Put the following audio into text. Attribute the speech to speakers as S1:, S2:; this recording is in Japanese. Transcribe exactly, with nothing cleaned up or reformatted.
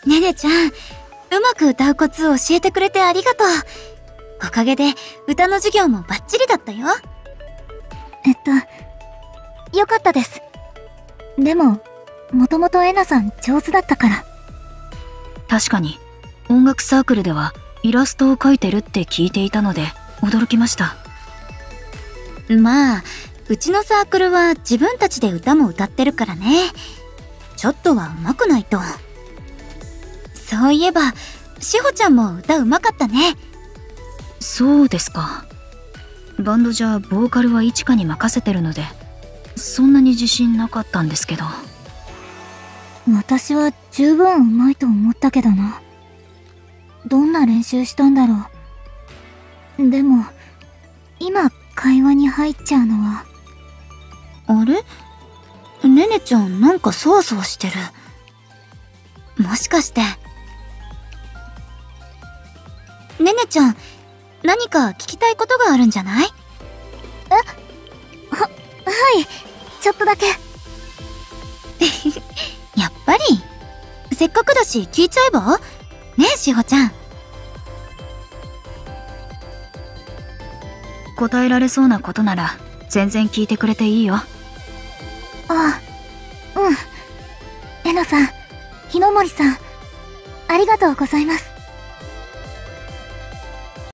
S1: ねねちゃん、うまく歌うコツを教えてくれてありがとう。おかげで歌の授業もバッチリだったよ。
S2: えっと、よかったです。でも、もともとえなさん上手だったから。
S3: 確かに、音楽サークルではイラストを描いてるって聞いていたので、驚きました。
S1: まあ、うちのサークルは自分たちで歌も歌ってるからね。ちょっとは上手くないと。そういえば、しほちゃんも歌上手かったね。
S3: そうですか。バンドじゃボーカルはいちかに任せてるので、そんなに自信なかったんですけど。
S2: 私は十分上手いと思ったけどな。どんな練習したんだろう。でも、今会話に入っちゃうのは。
S1: あれ？ねねちゃんなんかそわそわしてる。もしかして。ねねちゃん、何か聞きたいことがあるんじゃない？
S2: え？は、はい、ちょっとだけ。
S1: やっぱり。せっかくだし聞いちゃえば？ねえ、しほちゃん。
S3: 答えられそうなことなら全然聞いてくれていいよ。
S2: ああ、うん。えなさん、日の森さん、ありがとうございます。